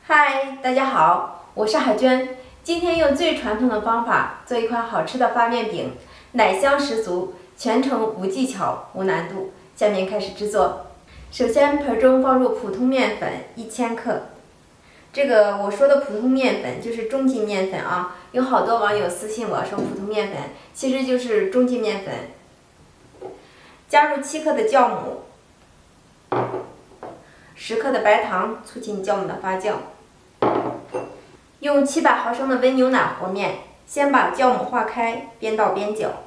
嗨，大家好，我是海娟。今天用最传统的方法做一款好吃的发面饼，奶香十足，全程无技巧、无难度。下面开始制作。首先，盆中放入普通面粉1000克。这个我说的普通面粉就是中筋面粉啊，有好多网友私信我说普通面粉，其实就是中筋面粉。加入7克的酵母，10克的白糖，促进酵母的发酵。用700毫升的温牛奶和面，先把酵母化开，边倒边搅。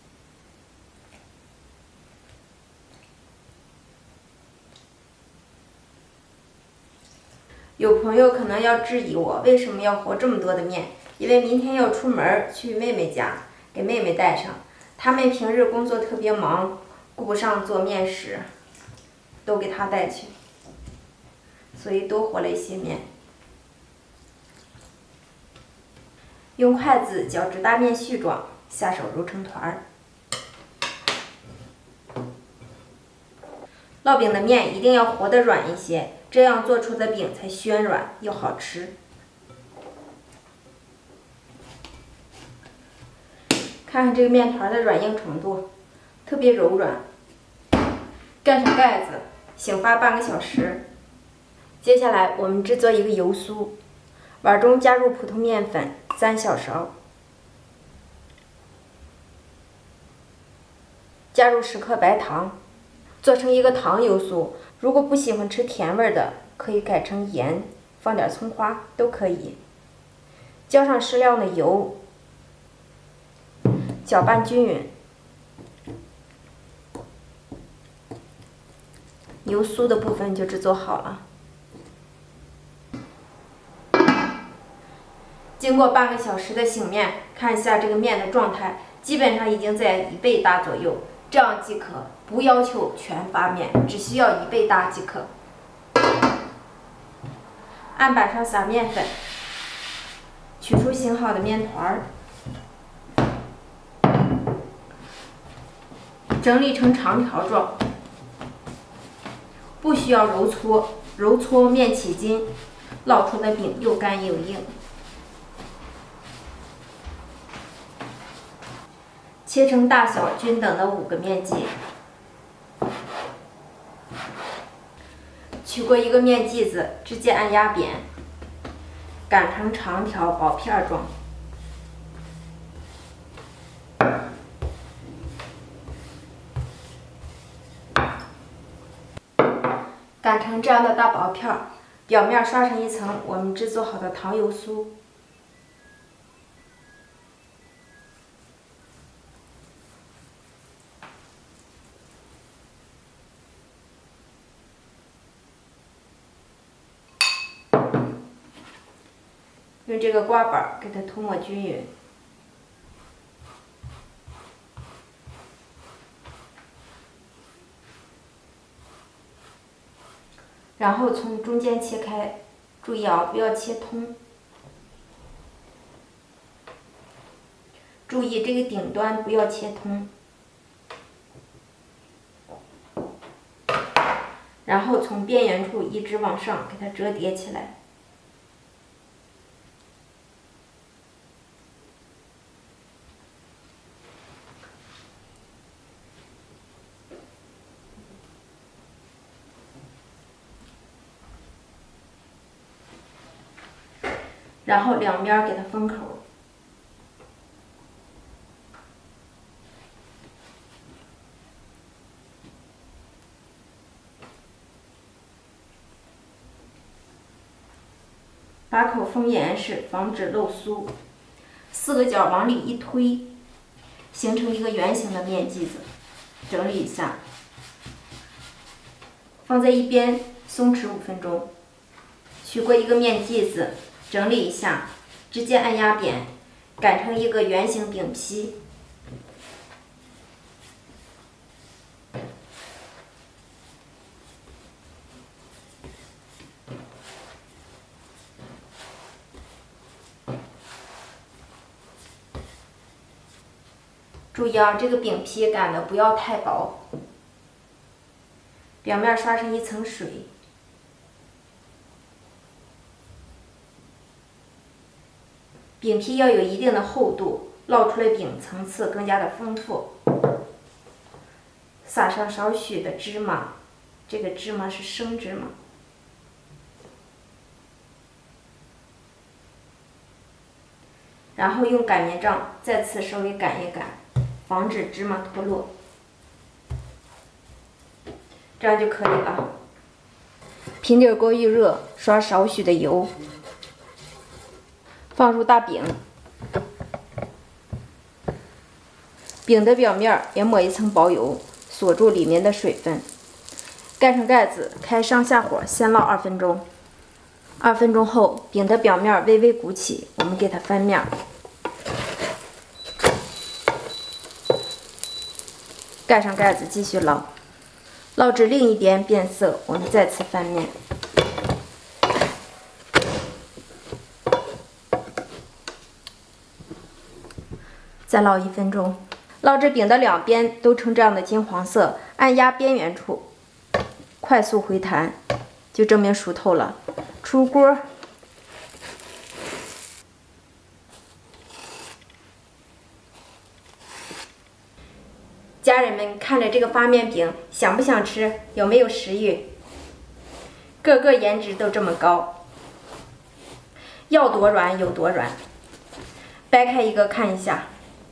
有朋友可能要质疑我为什么要和这么多的面，因为明天要出门去妹妹家，给妹妹带上。他们平日工作特别忙，顾不上做面食，都给她带去，所以多和了一些面。用筷子搅至大面絮状，下手揉成团儿。烙饼的面一定要和得软一些，这样做出的饼才暄软又好吃。看看这个面团的软硬程度，特别柔软。盖上盖子，醒发半个小时。接下来我们制作一个油酥。碗中加入普通面粉3小勺，加入10克白糖，做成一个糖油酥。如果不喜欢吃甜味的，可以改成盐，放点葱花都可以。浇上适量的油，搅拌均匀，油酥的部分就制作好了。经过半个小时的醒面，看一下这个面的状态，基本上已经在1倍大左右，这样即可，不要求全发面，只需要1倍大即可。案板上撒面粉，取出醒好的面团儿，整理成长条状，不需要揉搓，揉搓面起筋，烙出的饼又干又硬。切成大小均等的5个面剂，取过一个面剂子，直接按压扁，擀成长条薄片状。擀成这样的大薄片，表面刷上一层我们制作好的糖油酥。用这个刮板给它涂抹均匀，然后从中间切开，注意啊，不要切通。注意这个顶端不要切通，然后从边缘处一直往上给它折叠起来。然后两边给它封口，把口封严实，防止漏酥。4个角往里一推，形成一个圆形的面剂子，整理一下，放在一边松弛5分钟。取过一个面剂子，整理一下，直接按压扁，擀成一个圆形饼坯。注意啊，这个饼皮擀的不要太薄，表面刷上一层水。 饼皮要有一定的厚度，烙出来饼层次更加的丰富。撒上少许的芝麻，这个芝麻是生芝麻。然后用擀面杖再次稍微擀一擀，防止芝麻脱落。这样就可以了。平底锅预热，刷少许的油，放入大饼，饼的表面也抹一层薄油，锁住里面的水分。盖上盖子，开上下火，先烙2分钟。2分钟后，饼的表面微微鼓起，我们给它翻面。盖上盖子，继续烙。烙至另一边变色，我们再次翻面。再烙1分钟，烙至饼的两边都呈这样的金黄色，按压边缘处，快速回弹，就证明熟透了。出锅。家人们看着这个发面饼，想不想吃？有没有食欲？个个颜值都这么高，要多软有多软。掰开一个看一下，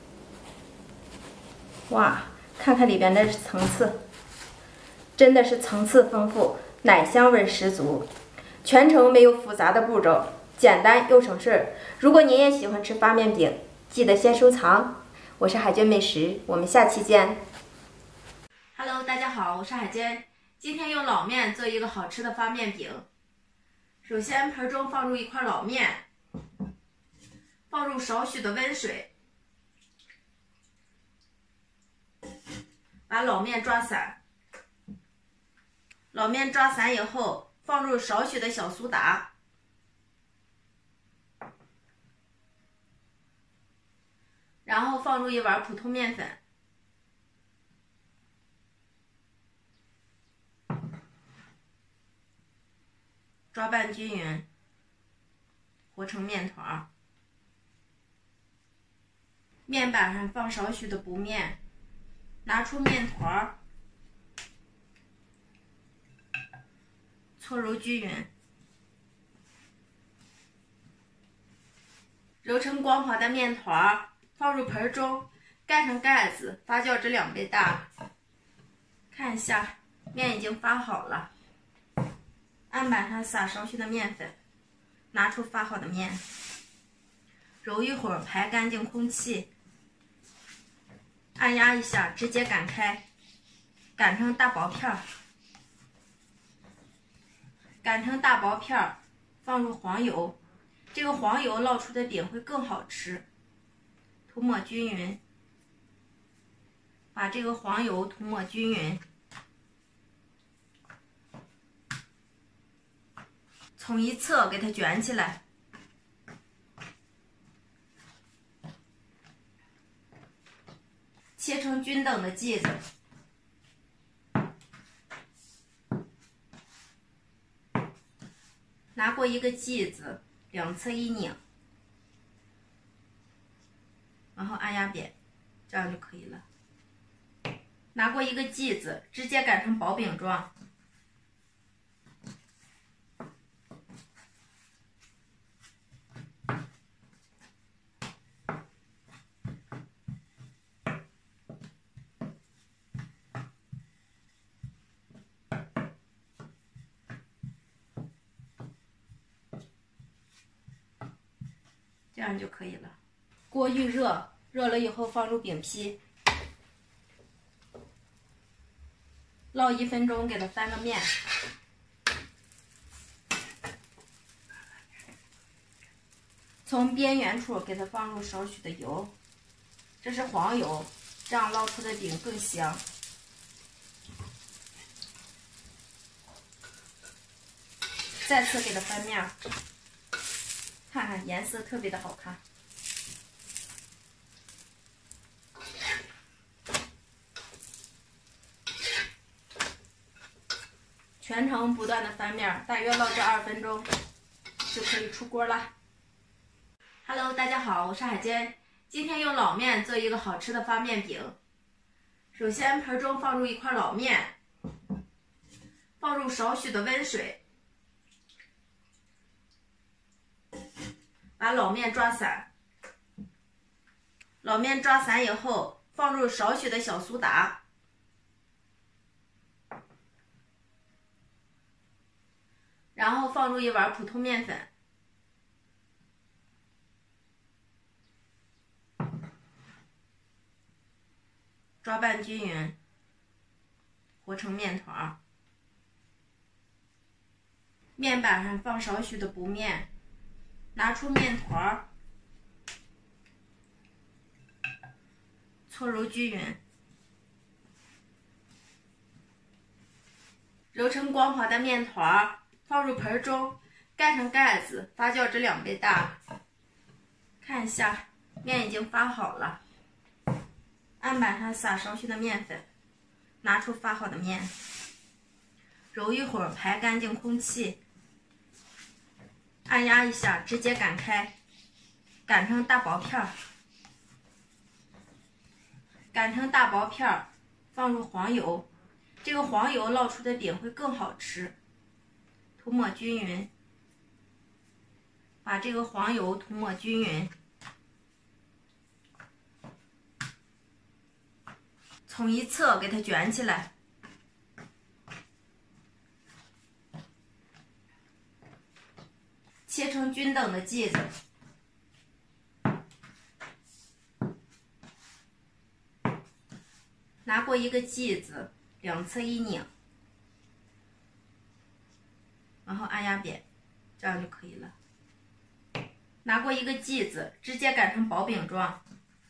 哇，看看里边的层次，真的是层次丰富，奶香味十足。全程没有复杂的步骤，简单又省事儿。如果您也喜欢吃发面饼，记得先收藏。我是海娟美食，我们下期见。Hello， 大家好，我是海娟。今天用老面做一个好吃的发面饼。首先，盆中放入一块老面，放入少许的温水，把老面抓散。老面抓散以后，放入少许的小苏打，然后放入一碗普通面粉，抓拌均匀，和成面团。面板上放少许的不面，拿出面团，搓揉均匀，揉成光滑的面团，放入盆中，盖上盖子，发酵至2倍大。看一下，面已经发好了。案板上撒少许的面粉，拿出发好的面，揉一会儿，排干净空气，按压一下，直接擀开，擀成大薄片儿。擀成大薄片儿，放入黄油，这个黄油烙出的饼会更好吃。涂抹均匀，把这个黄油涂抹均匀。从一侧给它卷起来，切成均等的剂子，拿过一个剂子，两侧一拧，然后按压扁，这样就可以了。拿过一个剂子，直接擀成薄饼状。这样就可以了。锅预热，热了以后放入饼皮，烙1分钟，给它翻个面。从边缘处给它放入少许的油，这是黄油，这样烙出的饼更香。再次给它翻面。看看颜色特别的好看，全程不断的翻面，大约烙至2分钟就可以出锅了。 Hello， 大家好，我是海娟。今天用老面做一个好吃的发面饼。首先，盆中放入一块老面，放入少许的温水，把老面抓散。老面抓散以后，放入少许的小苏打，然后放入一碗普通面粉。抓拌均匀，和成面团。面板上放少许的薄面，拿出面团，搓揉均匀，揉成光滑的面团，放入盆中，盖上盖子，发酵至2倍大。看一下，面已经发好了。案板上撒少许的面粉，拿出发好的面，揉一会儿，排干净空气，按压一下，直接擀开，擀成大薄片儿。擀成大薄片儿，放入黄油，这个黄油烙出的饼会更好吃。涂抹均匀，把这个黄油涂抹均匀。从一侧给它卷起来，切成均等的剂子，拿过一个剂子，两侧一拧，然后按压扁，这样就可以了。拿过一个剂子，直接擀成薄饼状。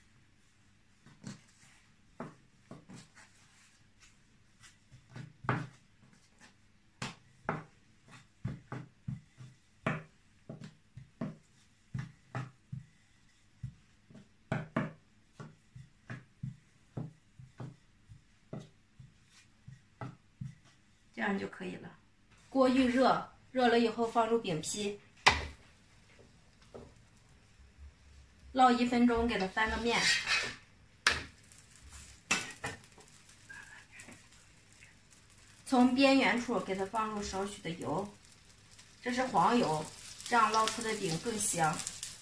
这样就可以了。锅预热，热了以后放入饼坯，烙1分钟，给它翻个面。从边缘处给它放入少许的油，这是黄油，这样烙出的饼更香。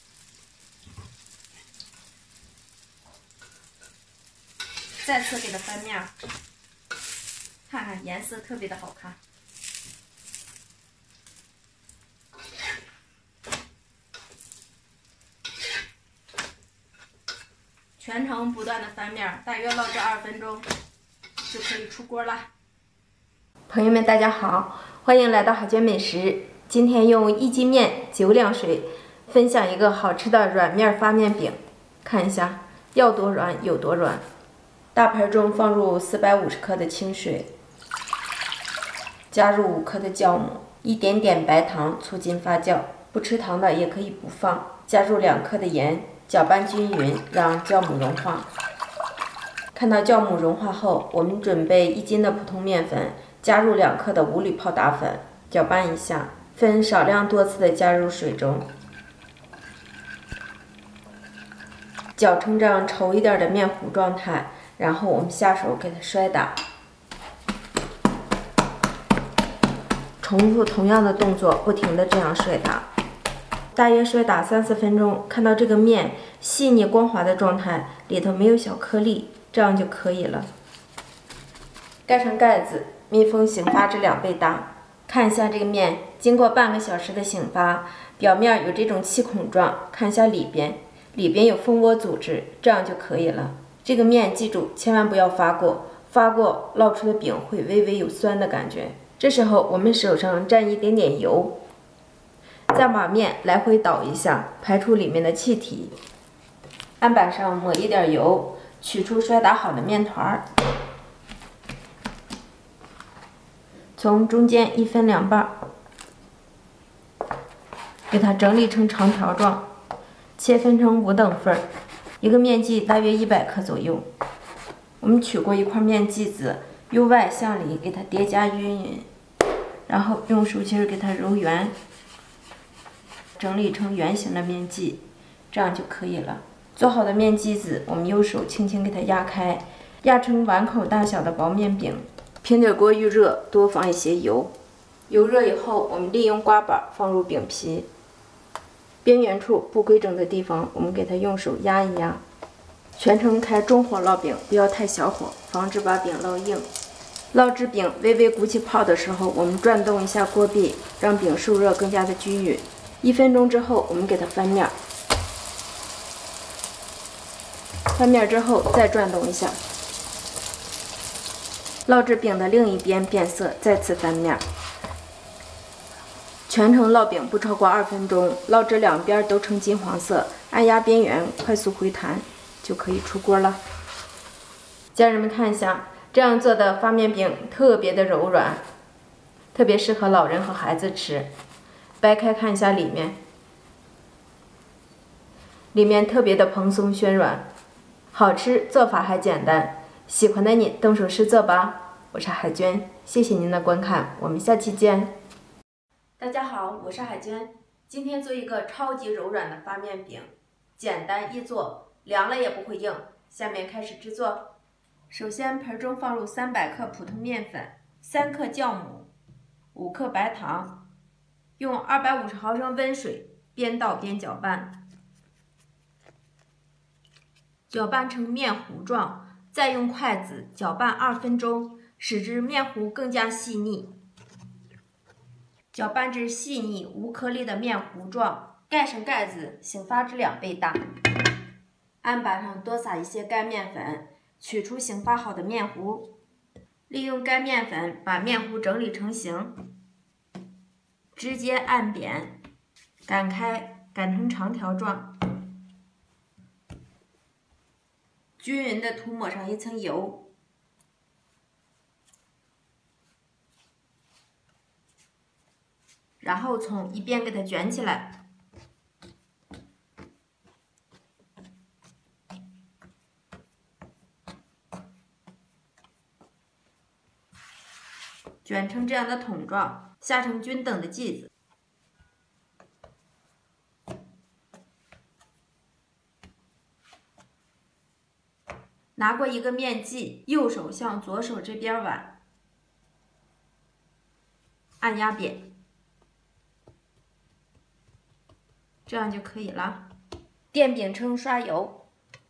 再次给它翻面。看看颜色特别的好看，全程不断的翻面，大约烙制2分钟就可以出锅啦。朋友们，大家好，欢迎来到海娟美食。今天用1斤面9两水，分享一个好吃的软面发面饼。看一下，要多软有多软。大盆中放入450克的清水。加入5克的酵母，一点点白糖促进发酵，不吃糖的也可以不放。加入2克的盐，搅拌均匀，让酵母融化。看到酵母融化后，我们准备1斤的普通面粉，加入2克的无铝泡打粉，搅拌一下，分少量多次的加入水中，搅成这样稠一点的面糊状态，然后我们下手给它摔打。重复同样的动作，不停的这样摔打，大约摔打3-4分钟。看到这个面细腻光滑的状态，里头没有小颗粒，这样就可以了。盖上盖子，密封醒发至2倍大。看一下这个面，经过半个小时的醒发，表面有这种气孔状。看一下里边有蜂窝组织，这样就可以了。这个面记住，千万不要发过，发过烙出的饼会微微有酸的感觉。这时候我们手上蘸一点点油，再把面来回倒一下，排出里面的气体。案板上抹一点油，取出摔打好的面团，从中间1分2半，给它整理成长条状，切分成5等份，一个面剂大约100克左右。我们取过一块面剂子，由外向里给它叠加均匀，然后用手心给它揉圆，整理成圆形的面剂， 这样就可以了。做好的面剂子，我们右手轻轻给它压开，压成碗口大小的薄面饼。平底锅预热，多放一些油。油热以后，我们利用刮板放入饼皮，边缘处不规整的地方，我们给它用手压一压。全程开中火烙饼，不要太小火，防止把饼烙硬。烙制饼微微鼓起泡的时候，我们转动一下锅壁，让饼受热更加的均匀。1分钟之后，我们给它翻面。翻面之后再转动一下，烙制饼的另一边变色，再次翻面。全程烙饼不超过2分钟，烙至两边都呈金黄色，按压边缘，快速回弹就可以出锅了。家人们看一下，这样做的发面饼特别的柔软，特别适合老人和孩子吃。掰开看一下里面，里面特别的蓬松暄软，好吃，做法还简单。喜欢的你动手试做吧。我是海娟，谢谢您的观看，我们下期见。大家好，我是海娟，今天做一个超级柔软的发面饼，简单易做，凉了也不会硬。下面开始制作。首先，盆中放入300克普通面粉、3克酵母、5克白糖，用250毫升温水边倒边搅拌，搅拌成面糊状，再用筷子搅拌2分钟，使之面糊更加细腻。搅拌至细腻无颗粒的面糊状，盖上盖子，醒发至2倍大。案板上多撒一些干面粉，取出醒发好的面糊，利用干面粉把面糊整理成型，直接按扁，擀开，擀成长条状，均匀的涂抹上一层油。然后从一边给它卷起来，卷成这样的筒状，下成均等的剂子。拿过一个面剂，右手向左手这边挽，按压扁。这样就可以了。垫饼铛刷油，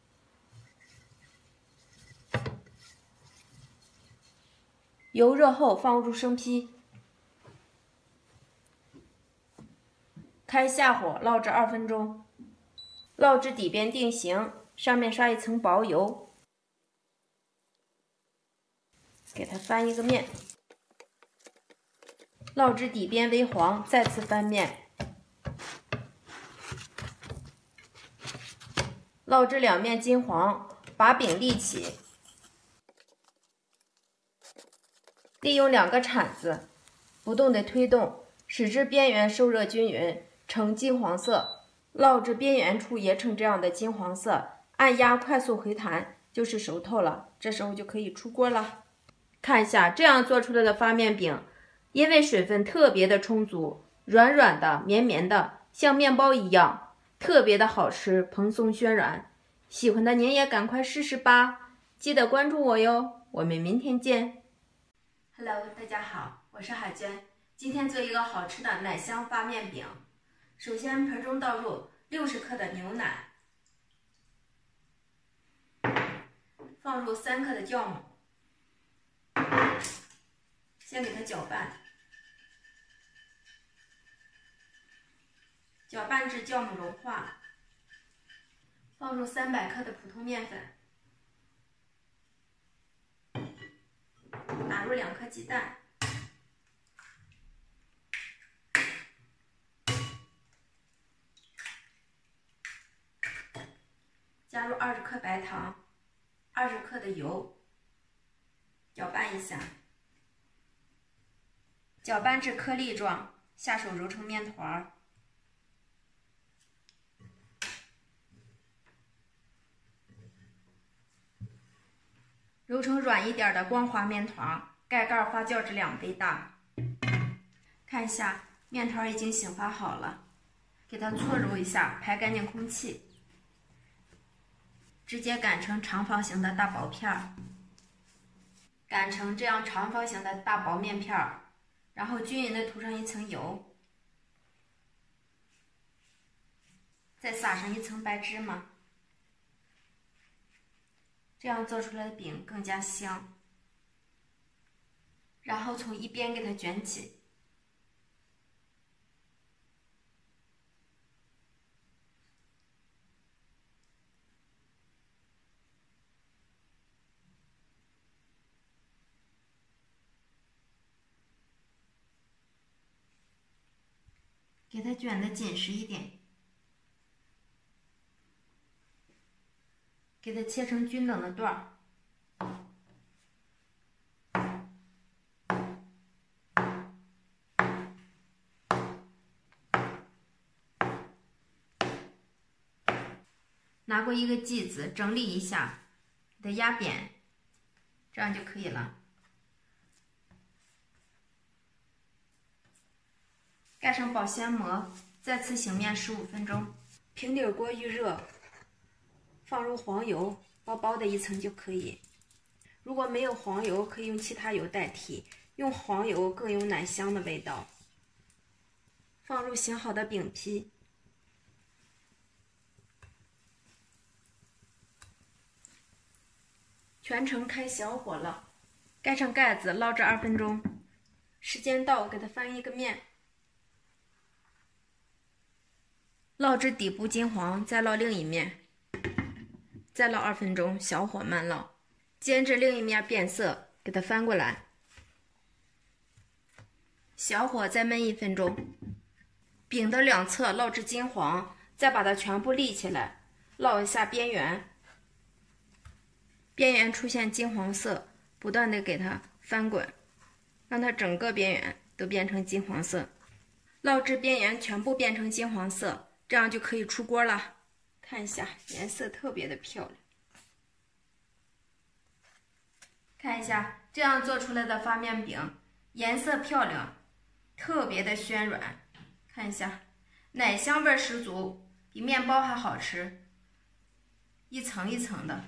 油热后放入生坯，开下火烙制2分钟，烙至底边定型，上面刷一层薄油，给它翻一个面，烙至底边微黄，再次翻面。烙至两面金黄，把饼立起，利用2个铲子不动地推动，使之边缘受热均匀，呈金黄色。烙至边缘处也呈这样的金黄色，按压快速回弹就是熟透了，这时候就可以出锅了。看一下这样做出来的发面饼，因为水分特别的充足，软软的、绵绵的，像面包一样，特别的好吃，蓬松暄软。喜欢的您也赶快试试吧，记得关注我哟，我们明天见。Hello， 大家好，我是海娟，今天做一个好吃的奶香发面饼。首先盆中倒入60克的牛奶，放入3克的酵母，先给它搅拌，搅拌至酵母融化。放入300克的普通面粉，打入2颗鸡蛋，加入20克白糖，20克的油，搅拌一下，搅拌至颗粒状，下手揉成面团。揉成软一点的光滑面团，盖盖发酵至2倍大。看一下，面团已经醒发好了，给它搓揉一下，排干净空气。 直接擀成长方形的大薄片儿，擀成这样长方形的大薄面片儿，然后均匀的涂上一层油，再撒上一层白芝麻，这样做出来的饼更加香。然后从一边给它卷起。给它卷得紧实一点，给它切成均等的段儿。拿过一个剂子整理一下，给它压扁，这样就可以了。盖上保鲜膜，再次醒面15分钟。平底锅预热，放入黄油，薄薄的一层就可以。如果没有黄油，可以用其他油代替，用黄油更有奶香的味道。放入醒好的饼皮，全程开小火了，盖上盖子，捞至2分钟。时间到，给它翻一个面。烙至底部金黄，再烙另一面，再烙2分钟，小火慢烙，煎至另一面变色，给它翻过来，小火再焖1分钟。饼的两侧烙至金黄，再把它全部立起来，烙一下边缘，边缘出现金黄色，不断的给它翻滚，让它整个边缘都变成金黄色，烙至边缘全部变成金黄色。这样就可以出锅了，看一下颜色特别的漂亮。看一下这样做出来的发面饼，颜色漂亮，特别的暄软。看一下，奶香味十足，比面包还好吃，一层一层的。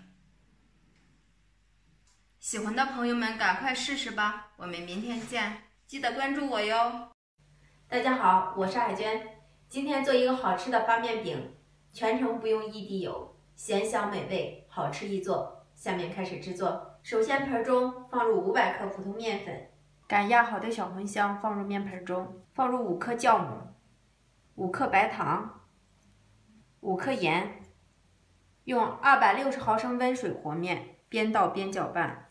喜欢的朋友们赶快试试吧，我们明天见，记得关注我哟。大家好，我是海娟。今天做一个好吃的发面饼，全程不用一滴油，咸香美味，好吃易做。下面开始制作。首先盆中放入500克普通面粉，擀压好的小茴香放入面盆中，放入5克酵母、5克白糖、5克盐，用260毫升温水和面，边倒边搅拌。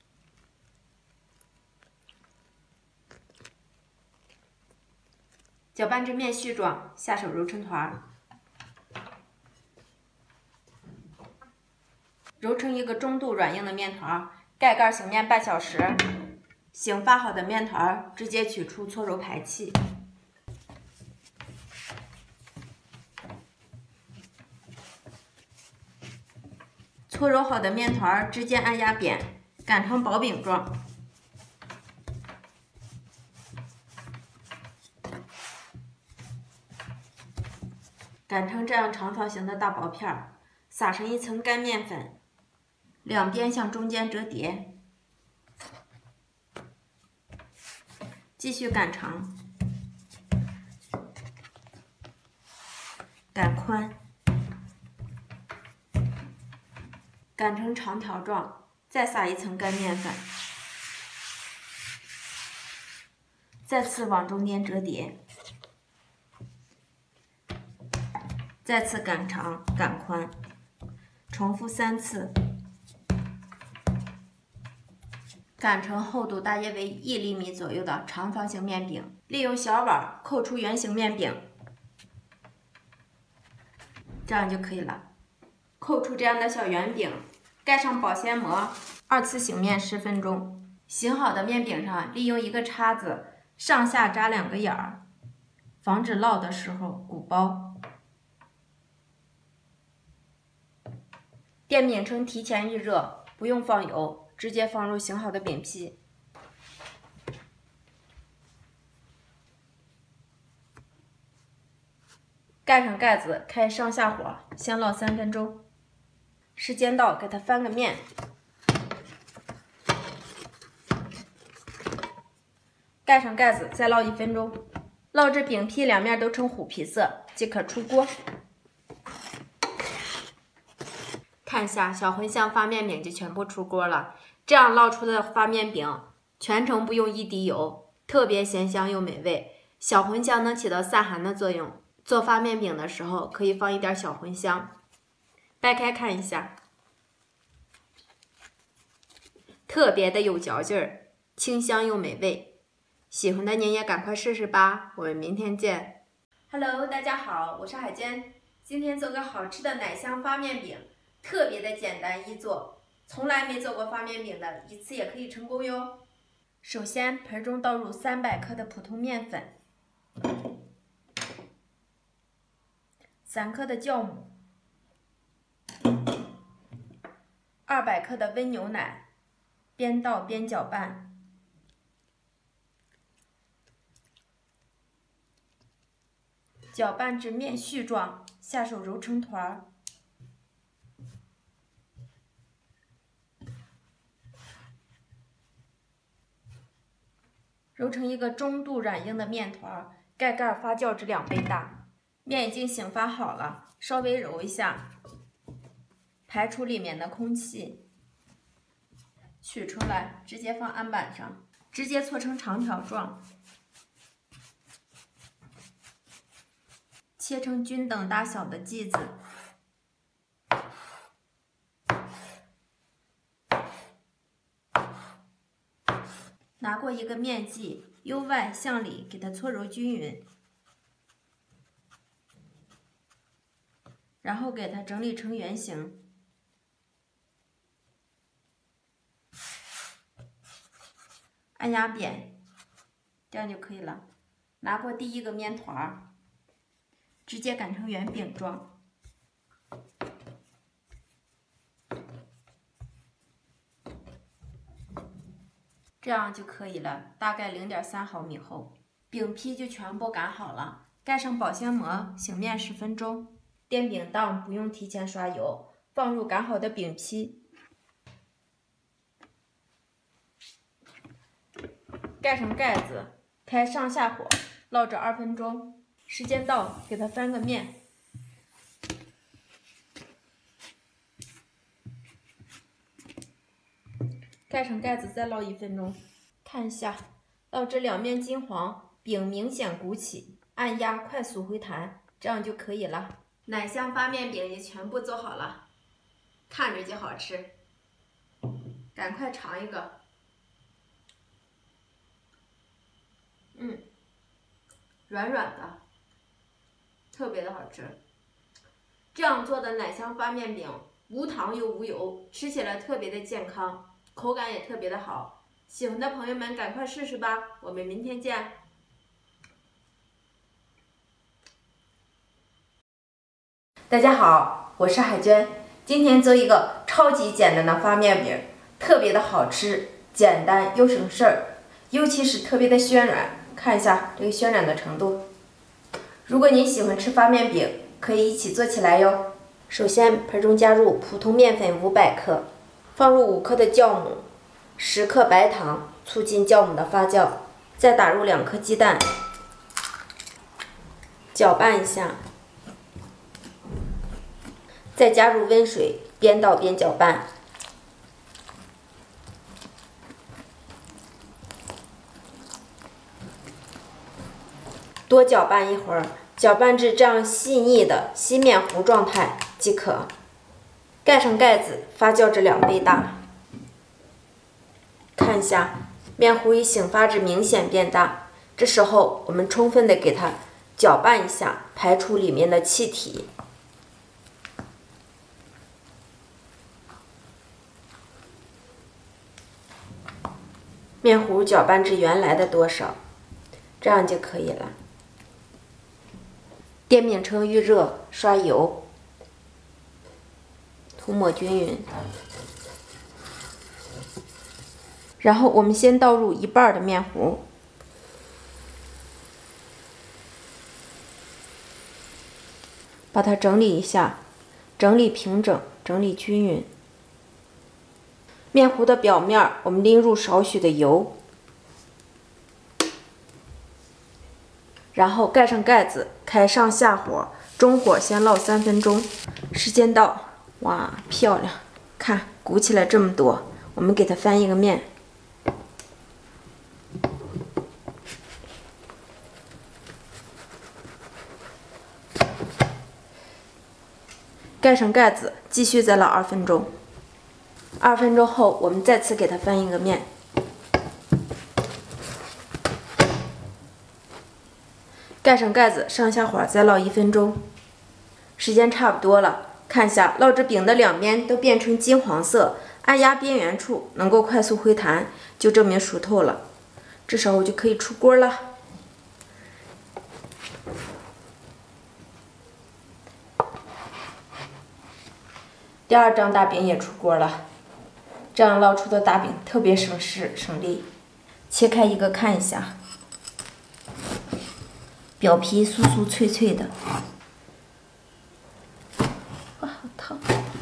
搅拌至面絮状，下手揉成团，揉成一个中度软硬的面团，盖盖醒面半小时。醒发好的面团直接取出搓揉排气。搓揉好的面团直接按压扁，擀成薄饼状。擀成这样长条形的大薄片儿，撒上一层干面粉，两边向中间折叠，继续擀长，擀宽，擀成长条状，再撒一层干面粉，再次往中间折叠。再次擀长、擀宽，重复3次，擀成厚度大约为1厘米左右的长方形面饼。利用小碗扣出圆形面饼，这样就可以了。扣出这样的小圆饼，盖上保鲜膜，2次醒面10分钟。醒好的面饼上利用一个叉子上下扎2个眼儿，防止烙的时候鼓包。电饼铛提前预热，不用放油，直接放入醒好的饼皮。盖上盖子，开上下火，先烙3分钟。 时间到，给它翻个面，盖上盖子，再烙1分钟，烙至饼皮两面都呈虎皮色即可出锅。看一下小茴香发面饼就全部出锅了，这样烙出的发面饼全程不用一滴油，特别咸香又美味。小茴香能起到散寒的作用，做发面饼的时候可以放一点小茴香。掰开看一下，特别的有嚼劲儿，清香又美味。喜欢的您也赶快试试吧，我们明天见。Hello， 大家好，我是海娟，今天做个好吃的奶香发面饼，特别的简单易做，从来没做过发面饼的，一次也可以成功哟。首先，盆中倒入300克的普通面粉，3克的酵母，200克的温牛奶，边倒边搅拌。搅拌至面絮状，下手揉成团儿。揉成一个中度软硬的面团，盖盖发酵至2倍大。面已经醒发好了，稍微揉一下，排出里面的空气，取出来，直接放案板上，直接搓成长条状，切成均等大小的剂子。拿过一个面剂，由外向里给它搓揉均匀，然后给它整理成圆形，按压扁，这样就可以了。拿过第一个面团，直接擀成圆饼状。这样就可以了，大概0.3毫米厚。饼皮就全部擀好了，盖上保鲜膜，醒面10分钟。电饼铛不用提前刷油，放入擀好的饼皮，盖上盖子，开上下火，烙至2分钟。时间到，给它翻个面。盖上盖子，再烙1分钟。看一下，烙至两面金黄，饼明显鼓起，按压快速回弹，这样就可以了。奶香发面饼也全部做好了，看着就好吃，赶快尝一个。软软的，特别的好吃。这样做的奶香发面饼无糖又无油，吃起来特别的健康，口感也特别的好。喜欢的朋友们赶快试试吧，我们明天见。大家好，我是海娟，今天做一个超级简单的发面饼，特别的好吃，简单又省事儿，尤其是特别的暄软。看一下这个暄软的程度。如果您喜欢吃发面饼，可以一起做起来哟。首先，盆中加入普通面粉500克，放入5克的酵母，10克白糖，促进酵母的发酵。再打入2颗鸡蛋，搅拌一下。再加入温水，边倒边搅拌。多搅拌一会儿，搅拌至这样细腻的稀面糊状态即可。盖上盖子，发酵至2倍大。看一下，面糊已醒发至明显变大，这时候我们充分的给它搅拌一下，排出里面的气体。面糊搅拌至原来的多少，这样就可以了。电饼铛预热，刷油，涂抹均匀。然后我们先倒入1半的面糊，把它整理一下，整理平整， 整理均匀。面糊的表面我们淋入少许的油，然后盖上盖子，开上下火，中火先烙3分钟。时间到，哇，漂亮！看鼓起来这么多，我们给它翻一个面。盖上盖子，继续再烙2分钟。2分钟后，我们再次给它翻一个面。盖上盖子，上下火再烙1分钟。时间差不多了，看下烙制饼的两边都变成金黄色，按压边缘处能够快速回弹，就证明熟透了。这时候就可以出锅了。第2张大饼也出锅了，这样烙出的大饼特别省事省力。切开一个看一下，表皮酥酥脆脆的，哇，好烫！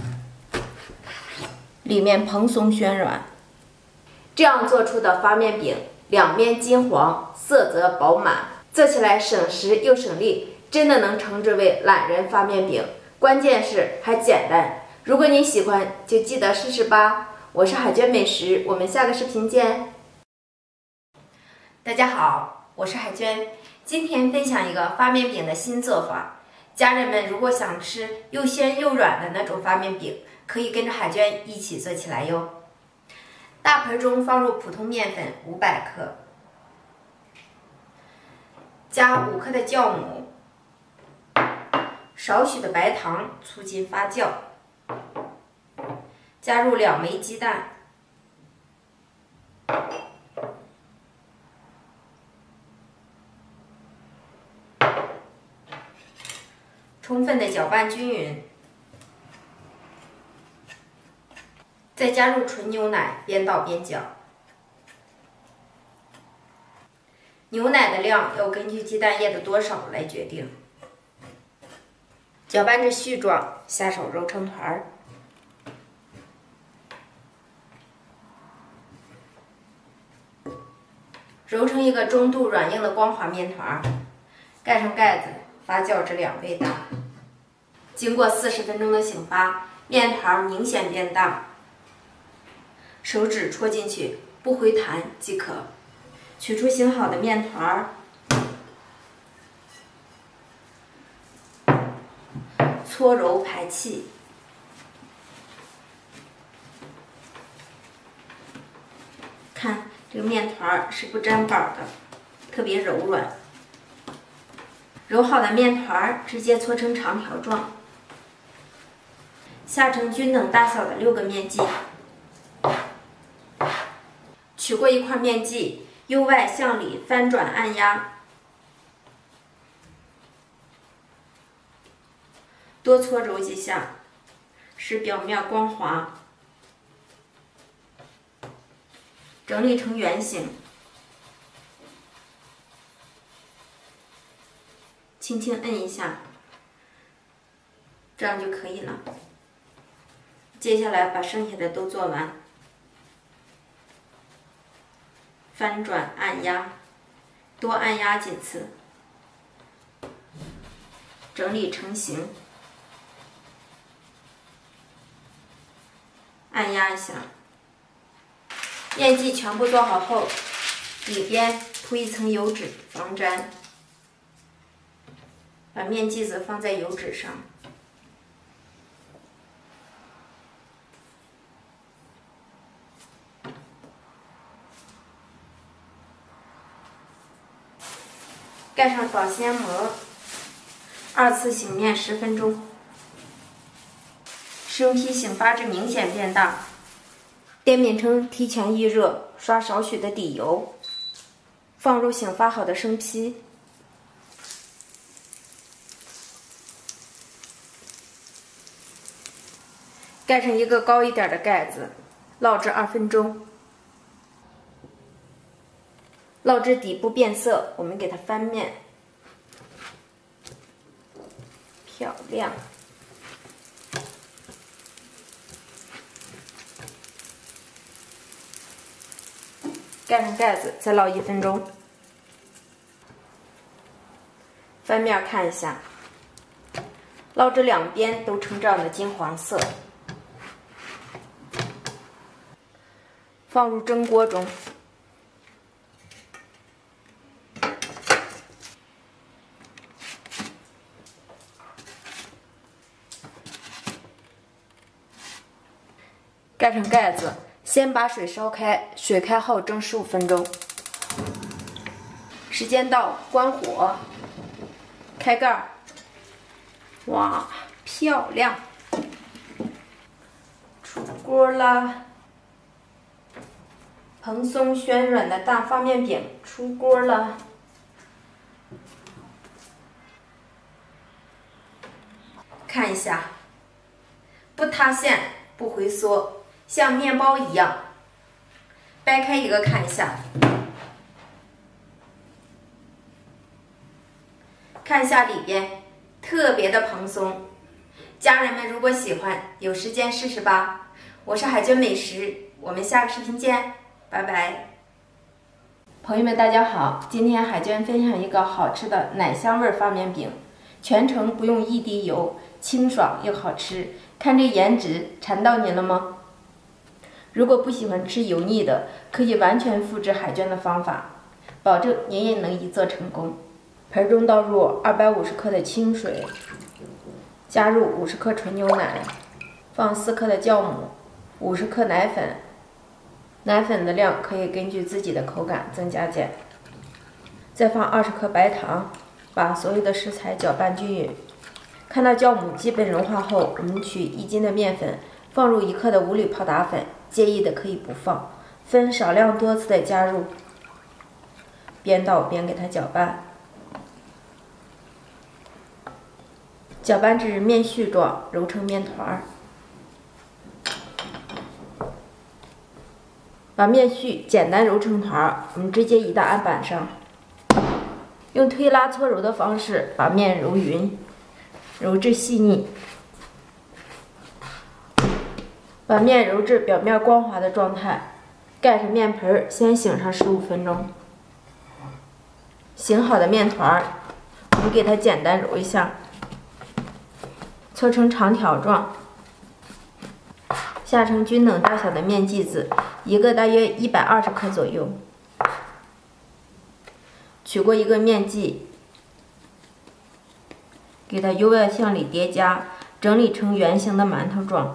里面蓬松暄软。这样做出的发面饼，两面金黄，色泽饱满，做起来省时又省力，真的能称之为懒人发面饼。关键是还简单。如果你喜欢，就记得试试吧。我是海娟美食，我们下个视频见。大家好，我是海娟，今天分享一个发面饼的新做法。家人们如果想吃又鲜又软的那种发面饼，可以跟着海娟一起做起来哟。大盆中放入普通面粉500克，加5克的酵母，少许的白糖促进发酵。加入2枚鸡蛋，充分的搅拌均匀，再加入纯牛奶，边倒边搅。牛奶的量要根据鸡蛋液的多少来决定。搅拌至絮状，下手揉成团儿。揉成一个中度软硬的光滑面团，盖上盖子，发酵至2倍大。经过40分钟的醒发，面团明显变大，手指戳进去不回弹即可。取出醒好的面团，搓揉排气。看。这个面团是不粘板的，特别柔软。揉好的面团直接搓成长条状，下成均等大小的6个面剂。取过一块面剂，由外向里翻转按压，多搓揉几下，使表面光滑。整理成圆形，轻轻摁一下，这样就可以了。接下来把剩下的都做完，翻转按压，多按压几次，整理成型，按压一下。面剂全部做好后，里边铺一层油纸防粘，把面剂子放在油纸上，盖上保鲜膜，2次醒面10分钟，生坯醒发至明显变大。电饼铛提前预热，刷少许的底油，放入醒发好的生坯，盖上一个高一点的盖子，烙制2分钟。烙至底部变色，我们给它翻面，漂亮。 盖上盖子，再烙1分钟。翻面看一下，烙至两边都呈这样的金黄色，放入蒸锅中。盖上盖子，先把水烧开，水开后蒸15分钟。时间到，关火，开盖儿。哇，漂亮！出锅了，蓬松暄软的大发面饼出锅了。看一下，不塌陷，不回缩。像面包一样，掰开一个看一下，看一下里边特别的蓬松。家人们如果喜欢，有时间试试吧。我是海娟美食，我们下个视频见，拜拜。朋友们大家好，今天海娟分享一个好吃的奶香味发面饼，全程不用一滴油，清爽又好吃。看这颜值，馋到你了吗？如果不喜欢吃油腻的，可以完全复制海娟的方法，保证您也能一做成功。盆中倒入250克的清水，加入50克纯牛奶，放4克的酵母，50克奶粉。奶粉的量可以根据自己的口感增加减。再放20克白糖，把所有的食材搅拌均匀。看到酵母基本融化后，我们取1斤的面粉，放入1克的无铝泡打粉。介意的可以不放，分少量多次的加入，边倒边给它搅拌，搅拌至面絮状，揉成面团儿。把面絮简单揉成团儿，我们直接移到案板上，用推拉搓揉的方式把面揉匀，揉至细腻。把面揉至表面光滑的状态，盖上面盆，先醒上15分钟。醒好的面团，我们给它简单揉一下，搓成长条状，下成均等大小的面剂子，一个大约120克左右。取过一个面剂，给它由外向里叠加，整理成圆形的馒头状。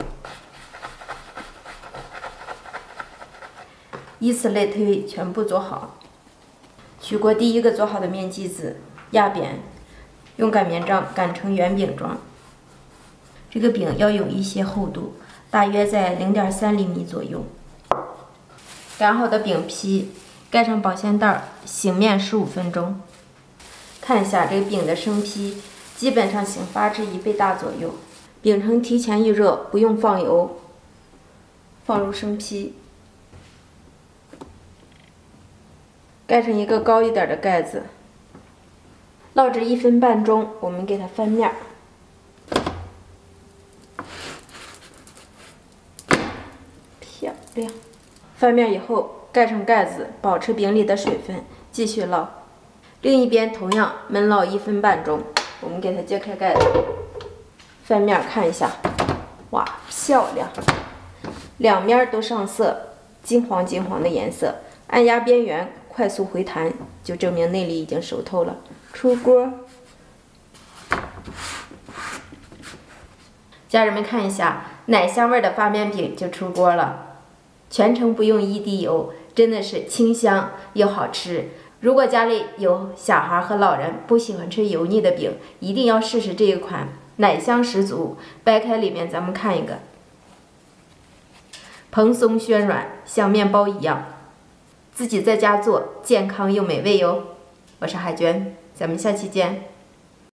以此类推，全部做好。取过第一个做好的面剂子，压扁，用擀面杖擀成圆饼状。这个饼要有一些厚度，大约在0.3厘米左右。擀好的饼皮盖上保鲜袋，醒面15分钟。看一下这个饼的生坯，基本上醒发至1倍大左右。饼程提前预热，不用放油。放入生坯。盖上一个高一点的盖子，烙至1分半钟，我们给它翻面。漂亮！翻面以后，盖上盖子，保持饼里的水分，继续烙。另一边同样焖烙1分半钟，我们给它揭开盖子，翻面看一下，哇，漂亮！两面都上色，金黄金黄的颜色，按压边缘。快速回弹，就证明内里已经熟透了。出锅，家人们看一下，奶香味的发面饼就出锅了，全程不用一滴油，真的是清香又好吃。如果家里有小孩和老人不喜欢吃油腻的饼，一定要试试这一款，奶香十足。掰开里面咱们看一个，蓬松暄软，像面包一样。自己在家做，健康又美味哟。我是海娟，咱们下期见。